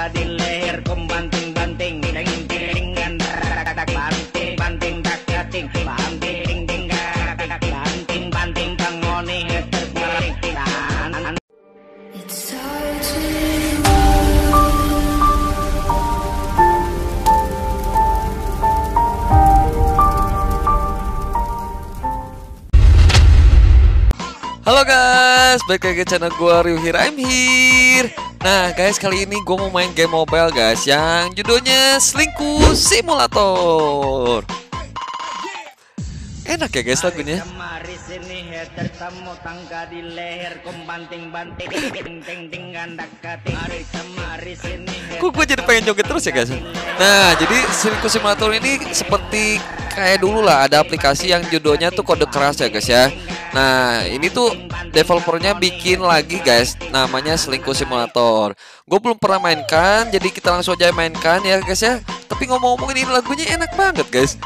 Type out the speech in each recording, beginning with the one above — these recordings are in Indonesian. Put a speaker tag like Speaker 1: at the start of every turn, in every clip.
Speaker 1: tangga di leher kum banting-banting ding ding banting-banting dakating banting-banting banting-banting tangoni terbalik.
Speaker 2: It's hard to
Speaker 3: Halo guys, balik lagi ke channel gue Ryuhir, I'm here. Nah guys, kali ini gue mau main game mobile guys, yang judulnya Selingkuh Simulator. Enak ya guys lagunya. Kok gue jadi pengen joget terus ya guys. Nah jadi Selingkuh Simulator ini seperti kayak dulu lah, ada aplikasi yang judulnya tuh Kode Keras ya guys ya. Nah ini tuh developernya bikin lagi guys, namanya Selingkuh Simulator. Gue belum pernah mainkan, jadi kita langsung aja mainkan ya guys ya. Tapi ngomong-ngomong ini lagunya enak banget guys.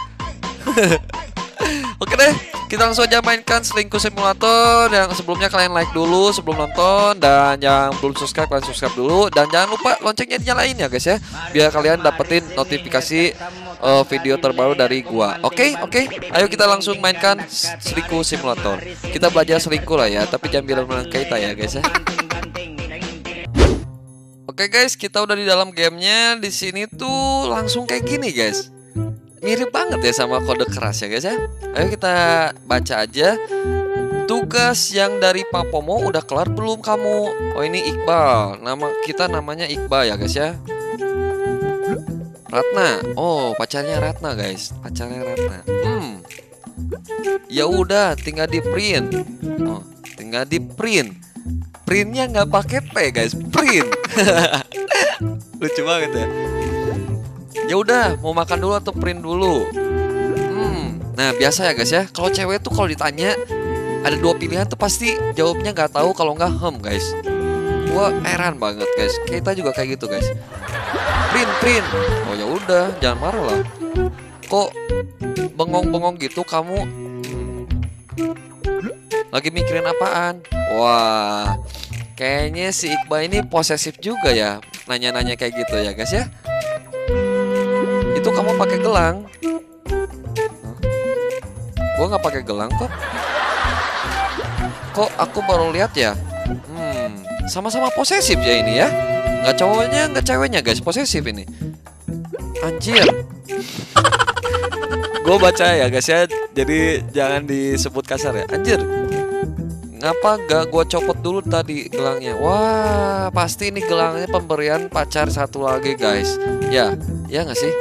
Speaker 3: Oke deh, kita langsung aja mainkan Selingkuh Simulator. Yang sebelumnya kalian like dulu sebelum nonton, dan yang belum subscribe kalian subscribe dulu, dan jangan lupa loncengnya dinyalain ya guys ya, biar kalian dapetin notifikasi video terbaru dari gua. Oke, ayo kita langsung mainkan Selingkuh Simulator. Kita belajar selingkuh lah ya, tapi jangan bilang kita ya guys ya. Oke guys, kita udah di dalam gamenya. Di sini tuh langsung kayak gini guys. Mirip banget ya sama Kode Keras ya guys ya. Ayo kita baca aja. Tugas yang dari Papomo udah kelar belum kamu? Oh ini Iqbal. Nama kita namanya Iqbal ya guys ya. Ratna. Oh pacarnya Ratna guys. Pacarnya Ratna. Ya udah tinggal di print. Oh tinggal di print. Printnya nggak pakai P guys. Print. Lucu banget ya. Ya udah, mau makan dulu atau print dulu? Nah biasa ya guys ya, kalau cewek tuh kalau ditanya ada dua pilihan tuh pasti jawabnya nggak tahu, kalau nggak guys. Gua heran banget guys, kita juga kayak gitu guys. Print. Oh ya udah, jangan marah lah. Kok bengong-bengong gitu kamu? Lagi mikirin apaan? Wah, kayaknya si Iqbal ini posesif juga ya, nanya-nanya kayak gitu ya guys ya. Itu kamu pakai gelang? Gua nggak pakai gelang kok. Kok aku baru lihat ya? Sama-sama posesif ya ini ya. Nggak cowoknya, nggak ceweknya guys, posesif ini. Anjir. Gue baca ya guys ya, jadi jangan disebut kasar ya. Anjir. Ngapa gak gue copot dulu tadi gelangnya? Wah, pasti ini gelangnya pemberian pacar satu lagi guys. Ya nggak sih?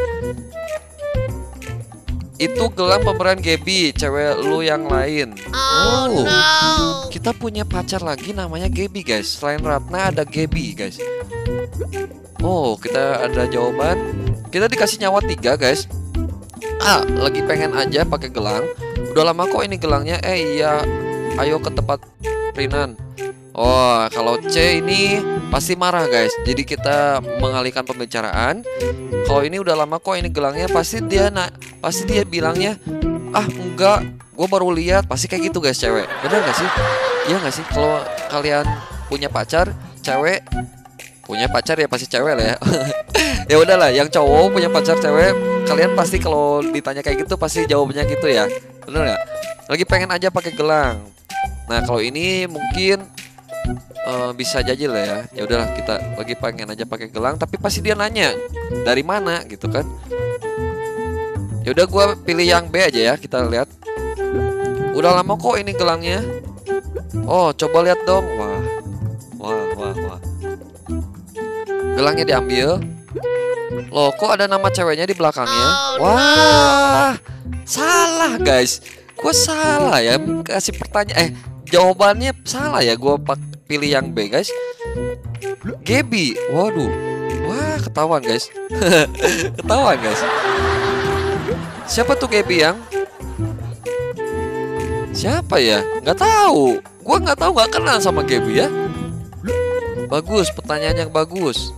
Speaker 3: Itu gelang pemberian Gaby, cewek lu yang lain. Oh no. Kita punya pacar lagi namanya Gaby guys. Selain Ratna ada Gaby guys. Oh kita ada jawaban. Kita dikasih nyawa 3 guys. Lagi pengen aja pakai gelang. Udah lama kok ini gelangnya. Iya, ayo ke tempat printan. Oh kalau C ini pasti marah guys. Jadi kita mengalihkan pembicaraan. Kalau ini udah lama kok ini gelangnya, pasti dia bilangnya enggak, gue baru lihat. Pasti kayak gitu guys cewek. Bener gak sih? Iya gak sih? Kalau kalian punya pacar cewek, punya pacar ya pasti cewek lah ya. Ya udahlah, yang cowok punya pacar cewek, kalian pasti kalau ditanya kayak gitu pasti jawabnya gitu ya. Bener gak? Lagi pengen aja pakai gelang. Nah kalau ini mungkin bisa jajil lah ya. Ya udahlah, kita lagi pengen aja pakai gelang, tapi pasti dia nanya dari mana gitu kan. Ya udah, gue pilih yang B aja ya. Kita lihat. Udah lama kok ini gelangnya. Oh coba lihat dong. Wah. Gelangnya diambil. Loh kok ada nama ceweknya di belakangnya? Wah salah guys. Gue salah ya kasih pertanyaan. Jawabannya salah ya. Gue pilih yang B guys. Gaby. Waduh. Wah ketahuan guys. Ketahuan guys. Siapa tuh Gaby yang? Siapa ya? Nggak tahu. Gue nggak tahu, nggak kenal sama Gaby ya. Bagus, pertanyaan yang bagus.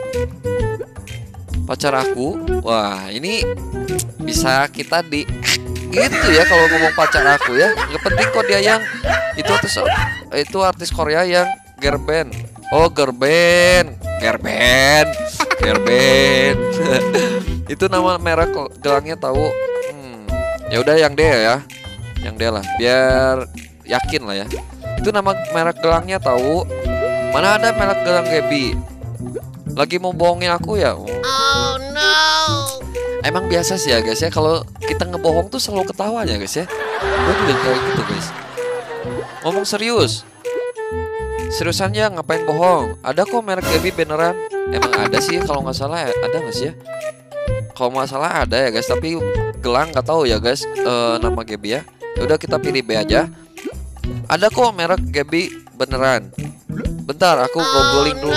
Speaker 3: Pacar aku. Wah ini bisa kita di gitu ya kalau ngomong pacar aku ya. Nggak penting kok dia yang itu artis Korea yang girl band. Oh, gerben, gerben, gerben. Itu nama merek gelangnya tahu. Ya udah yang D ya, yang D lah, biar yakin lah ya. Itu nama merek gelangnya tahu. Mana ada merek gelang Gaby? Lagi mau bohongin aku ya? Oh no. Emang biasa sih ya guys ya, kalau kita ngebohong tuh selalu ketawa ya guys ya. Gue juga kayak gitu guys. Ngomong serius. Seriusan ya, ngapain bohong? Ada kok merek Gaby beneran. Emang ada sih kalau nggak salah, ada nggak sih ya? Kalau nggak salah ada ya guys, tapi gelang nggak tahu ya guys nama Gaby ya. Udah kita pilih B aja. Ada kok merek Gaby beneran. Bentar, aku googling dulu.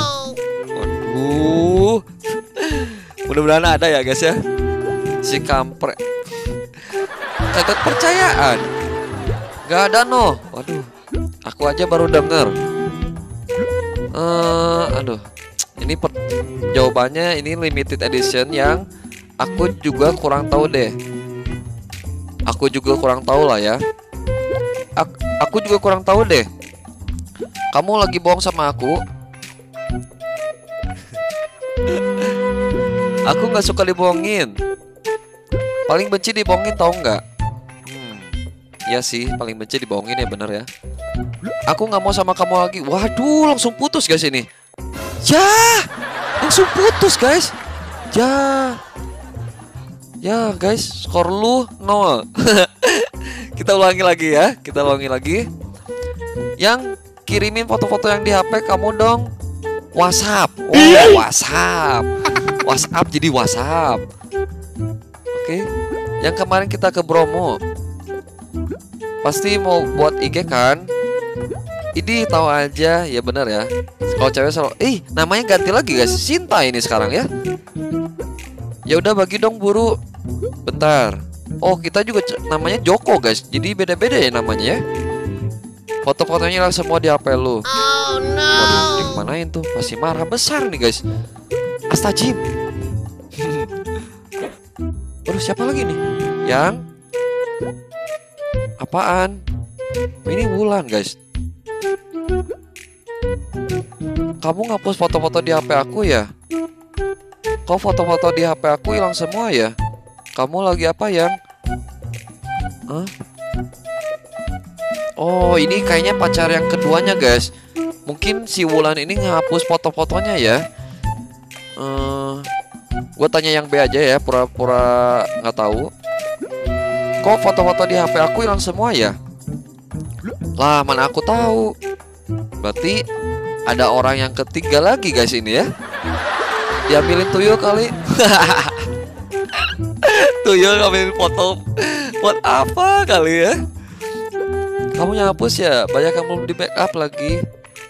Speaker 3: Waduh. Mudah-mudahan ada ya guys ya. Si kampret. Kagak percayaan. Gak ada no. Waduh. Aku aja baru denger. Aduh. Ini jawabannya ini limited edition yang aku juga kurang tahu deh. Aku juga kurang tahu lah ya. Aku juga kurang tahu deh. Kamu lagi bohong sama aku. Aku nggak suka dibohongin. Paling benci dibohongin, tahu nggak? Ya sih, paling benci dibohongin ya, bener ya. Aku nggak mau sama kamu lagi. Waduh, langsung putus guys ini. Ya, langsung putus guys. Ya guys, skor lu 0. Kita ulangi lagi ya. Kita ulangi lagi. Yang kirimin foto-foto yang di HP kamu dong. WhatsApp. Oh, WhatsApp. WhatsApp jadi WhatsApp. Oke. Yang kemarin kita ke Bromo. Pasti mau buat IG kan? Ini tahu aja, ya benar ya. Kalau cewek selalu, namanya ganti lagi guys, Sinta ini sekarang ya. Ya udah bagi dong buru. Bentar. Oh, kita juga namanya Joko guys. Jadi beda-beda ya namanya ya. Foto-fotonya lah semua di HP lu. Oh no. Waduh, dimanain tuh? Masih marah besar nih guys. Astagfirullah. Waduh, siapa lagi nih? Yang apaan? Ini Wulan guys. Kamu ngapus foto-foto di HP aku ya? Kok foto-foto di HP aku hilang semua ya? Kamu lagi apa yang? Hah? Oh, ini kayaknya pacar yang keduanya guys. Mungkin si Wulan ini ngapus foto-fotonya ya. Gue tanya yang B aja ya, pura-pura nggak tahu. Kok foto-foto di HP aku hilang semua ya? Lah, mana aku tahu. Berarti ada orang yang ketiga lagi guys ini ya. Diambilin tuyul kali. Tuyul ngambilin foto. Buat apa kali ya? Kamu hapus ya? Banyak yang belum di backup lagi.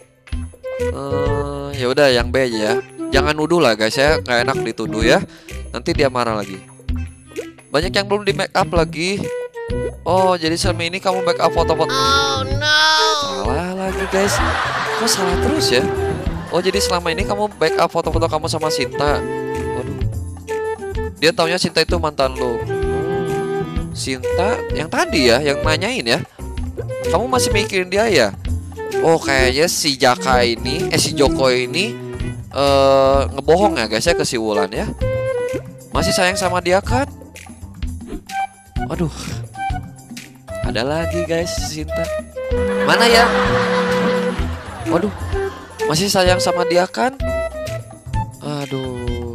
Speaker 3: Ya udah yang B aja ya. Jangan nuduh lah guys ya, nggak enak dituduh ya. Nanti dia marah lagi. Banyak yang belum di backup lagi. Oh, jadi selama ini kamu backup foto-foto. Oh no. Salah lagi guys. Kok salah terus ya? Oh, jadi selama ini kamu backup foto-foto kamu sama Sinta. Waduh. Dia taunya Sinta itu mantan lo. Sinta yang tadi ya, yang nanyain ya. Kamu masih mikirin dia ya? Oh, kayaknya si Jaka ini, si Joko ini ngebohong ya guys ya ke si Wulan ya. Masih sayang sama dia kan? Waduh. Ada lagi guys Sinta. Mana ya? Waduh. Masih sayang sama dia kan? Aduh.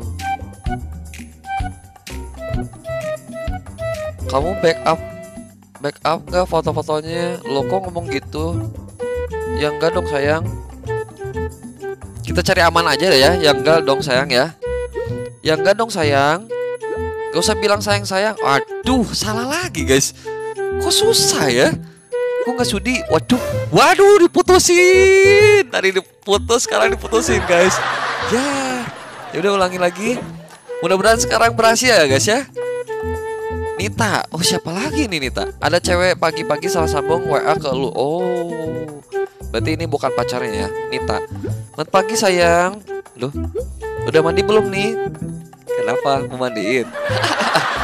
Speaker 3: Kamu backup gak foto-fotonya? Lo kok ngomong gitu? Ya enggak dong sayang. Kita cari aman aja deh ya. Ya enggak dong sayang ya. Ya enggak dong sayang. Gak usah bilang sayang-sayang. Aduh, salah lagi guys. Kok susah ya? Kok nggak sudi? Waduh, diputusin. Tadi diputus, sekarang diputusin guys. Ya udah ulangi lagi. Mudah-mudahan sekarang berhasil ya guys ya. Nita, oh siapa lagi nih Nita? Ada cewek pagi-pagi salah sambung WA ke lu. Oh, berarti ini bukan pacarnya ya, Nita. Selamat pagi sayang. Loh, udah mandi belum nih? Kenapa mau mandiin?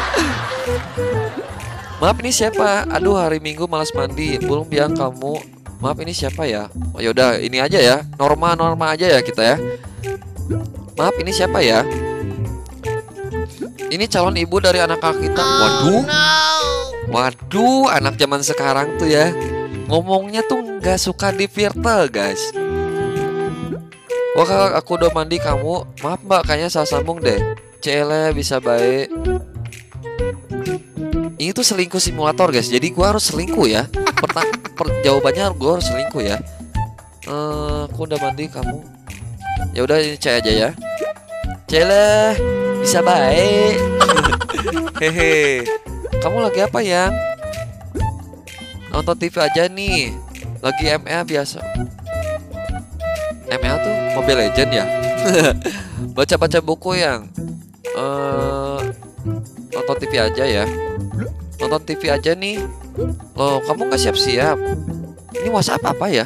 Speaker 3: Maaf ini siapa? Aduh hari Minggu malas mandi. Belum bilang kamu Maaf, ini siapa ya? Oh yaudah, ini aja ya. Norma aja ya kita ya. Maaf, ini siapa ya? Ini calon ibu dari anak kakak kita. Waduh. Waduh, anak zaman sekarang tuh ya. Ngomongnya tuh nggak suka di filter, guys. Wah, kakak, aku udah mandi, kamu. Maaf mbak, kayaknya salah sambung deh. Cele bisa baik. Ini tuh selingkuh simulator, guys. Jadi gua harus selingkuh ya. Jawabannya gua harus selingkuh ya. Aku udah mandi, kamu. Ya udah, ini C aja ya. Cele bisa baik. Hehe. Kamu lagi apa ya? Nonton TV aja nih. Lagi ML biasa. ML tuh Mobile Legend ya. Baca-baca buku yang nonton TV aja ya. Nonton TV aja nih. Loh, kamu nggak siap-siap? Ini WhatsApp apa ya?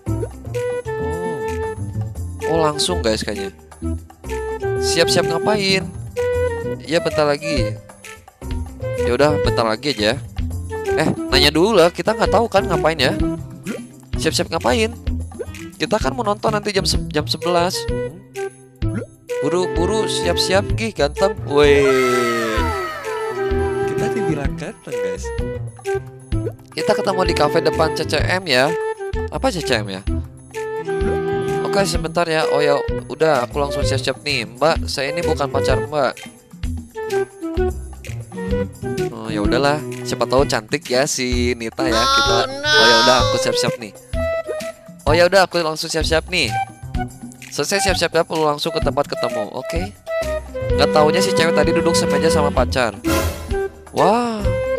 Speaker 3: Oh, langsung guys kayaknya. Siap-siap ngapain? Iya, bentar lagi. Ya udah, bentar lagi aja. Nanya dulu lah. Kita nggak tahu kan ngapain ya? Siap-siap ngapain? Kita kan mau nonton nanti jam 11. Buru-buru siap-siap gih, ganteng. Weh. Kita dibilang ganteng, guys. Kita ketemu di kafe depan CCM ya. Apa CCM ya? Oke, sebentar ya. Oh ya, udah aku langsung siap-siap nih. Mbak, saya ini bukan pacar Mbak. Oh ya udahlah, siapa tahu cantik ya si Nita ya kita. Oh ya udah, aku siap-siap nih. Oh ya udah, aku langsung siap-siap nih. Selesai siap-siap ya, perlu langsung ke tempat ketemu. Oke. Gak taunya si cewek tadi duduk semeja sama pacar. Wah.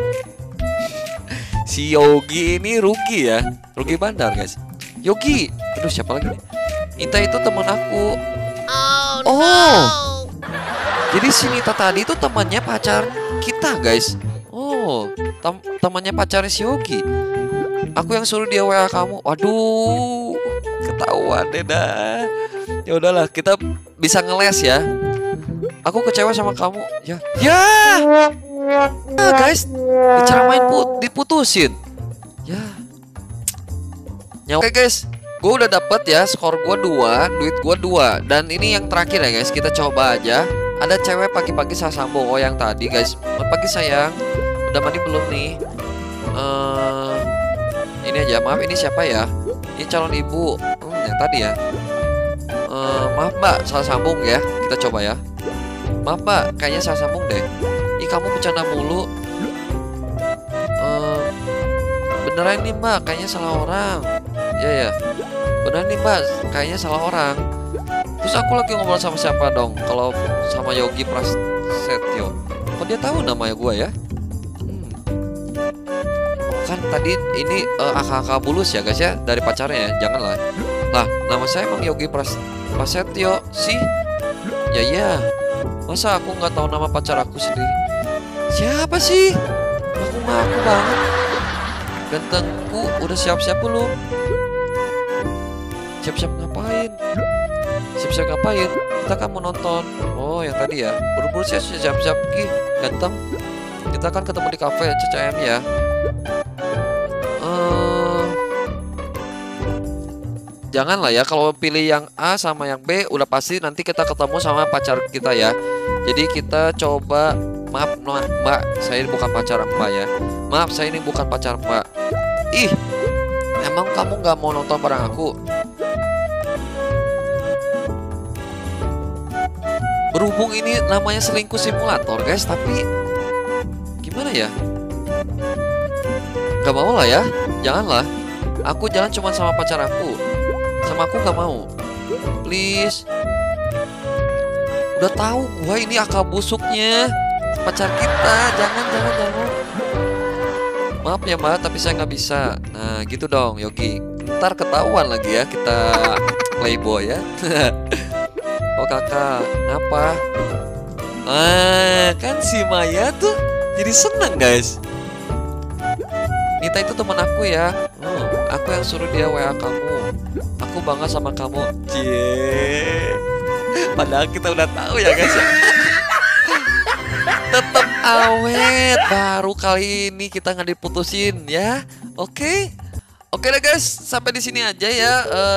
Speaker 3: Si Yogi ini rugi ya. Rugi bandar, guys. Yogi. Aduh, siapa lagi nih? Nita itu teman aku. Oh. Jadi si Nita tadi itu temannya pacar kita, guys. Oh, temannya pacarnya si Yogi. Aku yang suruh dia WA kamu. Waduh, ketahuan deh dah. Ya udahlah, kita bisa ngeles ya. Aku kecewa sama kamu. Ya. Guys, diceramain diputusin. Ya. Oke guys, gue udah dapet ya skor gue 2, duit gue 2. Dan ini yang terakhir ya guys, kita coba aja. Ada cewek pagi-pagi saya sambung. Oh yang tadi guys. Pagi sayang, udah mandi belum nih? Ini aja, maaf ini siapa ya? Ini calon ibu. Yang tadi ya. Maaf mbak, salah sambung ya. Kita coba ya. Maaf mbak, kayaknya salah sambung deh. Ih, kamu bercanda mulu. Beneran nih mbak, kayaknya salah orang. Ya. Beneran nih mbak, kayaknya salah orang. Terus aku lagi ngobrol sama siapa dong? Kalau sama Yogi Prasetyo. Kok dia tahu namanya gue ya? Kan tadi ini akak-akak bulus ya guys ya, dari pacarnya ya. Janganlah. Lah, nama saya emang Yogi Prasetyo sih. Ya. Masa aku nggak tahu nama pacar aku sendiri? Siapa sih? Aku ngaku banget. Gantengku, udah siap-siap belum? Siap-siap ngapain? Siap-siap ngapain? Kita kan mau nonton. Oh yang tadi ya. Buru-buru siap-siap Gih, ganteng. Kita kan ketemu di kafe CCM ya. Janganlah ya, kalau pilih yang A sama yang B udah pasti nanti kita ketemu sama pacar kita ya. Jadi kita coba. Maaf mbak, saya bukan pacar mbak ya. Maaf, saya ini bukan pacar mbak. Ih, emang kamu gak mau nonton bareng aku? Berhubung ini namanya selingkuh simulator guys, tapi gimana ya? Gak mau lah ya, janganlah. Aku jalan cuma sama pacar aku. Sama aku gak mau. Please. Udah tahu gua ini akal busuknya pacar kita. Jangan. Maaf ya mbak, tapi saya nggak bisa. Nah gitu dong Yogi. Ntar ketahuan lagi ya kita playboy ya. Oh kakak, kenapa? Kan si Maya tuh jadi seneng guys. Nita itu teman aku ya. Aku yang suruh dia WA kamu. Aku bangga sama kamu. Cie. Padahal kita udah tahu ya guys. Tetap awet. Baru kali ini kita nggak diputusin ya. Oke. Oke deh guys, sampai di sini aja ya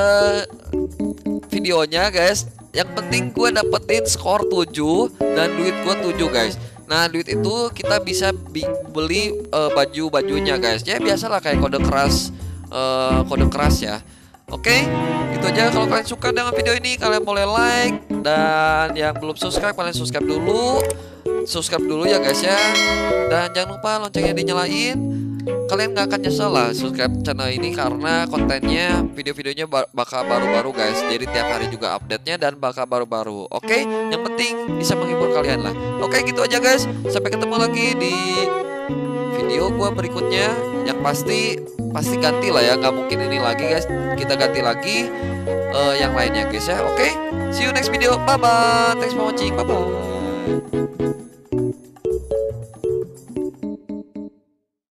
Speaker 3: videonya guys. Yang penting gue dapetin skor 7 dan duit gue 7 guys. Nah duit itu kita bisa beli baju-bajunya guys. Ya biasalah kayak kode keras ya. Oke, itu aja. Kalau kalian suka dengan video ini, kalian boleh like. Dan yang belum subscribe, kalian subscribe dulu. Subscribe dulu ya guys ya. Dan jangan lupa loncengnya dinyalain. Kalian nggak akan nyesel lah subscribe channel ini, karena kontennya, video-videonya bakal baru-baru guys. Jadi tiap hari juga update-nya dan bakal baru-baru. Oke, yang penting bisa menghibur kalian lah. Oke, gitu aja guys. Sampai ketemu lagi di video gua berikutnya. Yang pasti ganti lah ya, nggak mungkin ini lagi guys. Kita ganti lagi yang lainnya guys ya. Oke, see you next video. Bye bye. Thanks for watching. Bye bye.